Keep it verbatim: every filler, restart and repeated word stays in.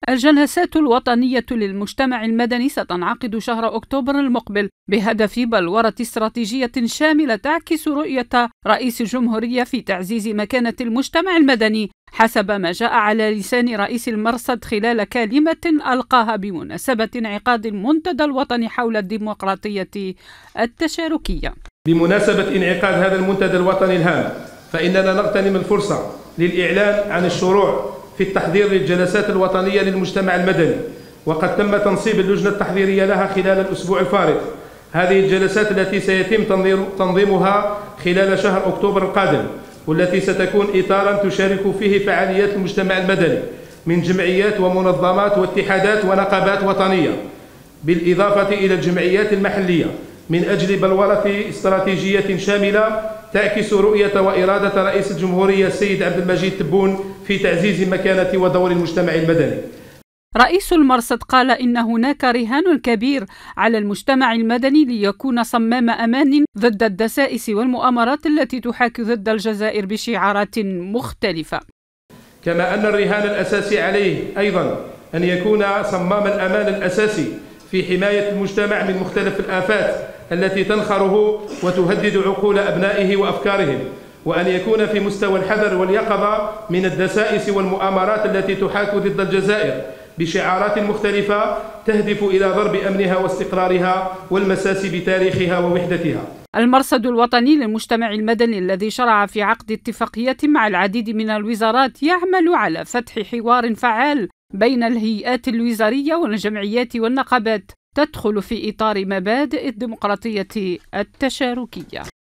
الجلسات الوطنية للمجتمع المدني ستنعقد شهر أكتوبر المقبل بهدف بلورة استراتيجية شاملة تعكس رؤية رئيس الجمهورية في تعزيز مكانة المجتمع المدني حسب ما جاء على لسان رئيس المرصد خلال كلمة ألقاها بمناسبة انعقاد المنتدى الوطني حول الديمقراطية التشاركية. بمناسبة انعقاد هذا المنتدى الوطني الهام، فإننا نغتنم الفرصة للإعلان عن الشروع في التحضير للجلسات الوطنية للمجتمع المدني، وقد تم تنصيب اللجنة التحضيرية لها خلال الأسبوع الفارط. هذه الجلسات التي سيتم تنظيمها خلال شهر أكتوبر القادم، والتي ستكون إطارا تشارك فيه فعاليات المجتمع المدني من جمعيات ومنظمات واتحادات ونقابات وطنية، بالإضافة إلى الجمعيات المحلية، من أجل بلورة استراتيجية شاملة تعكس رؤية وإرادة رئيس الجمهورية السيد عبد المجيد تبون في تعزيز مكانة ودور المجتمع المدني. رئيس المرصد قال إن هناك رهان كبير على المجتمع المدني ليكون صمام أمان ضد الدسائس والمؤامرات التي تحاك ضد الجزائر بشعارات مختلفة. كما أن الرهان الأساسي عليه أيضا أن يكون صمام الأمان الأساسي في حماية المجتمع من مختلف الآفات التي تنخره وتهدد عقول أبنائه وأفكارهم، وأن يكون في مستوى الحذر واليقظة من الدسائس والمؤامرات التي تحاك ضد الجزائر بشعارات مختلفة تهدف إلى ضرب أمنها واستقرارها والمساس بتاريخها ووحدتها. المرصد الوطني للمجتمع المدني الذي شرع في عقد اتفاقية مع العديد من الوزارات يعمل على فتح حوار فعال بين الهيئات الوزارية والجمعيات والنقابات تدخل في إطار مبادئ الديمقراطية التشاركية.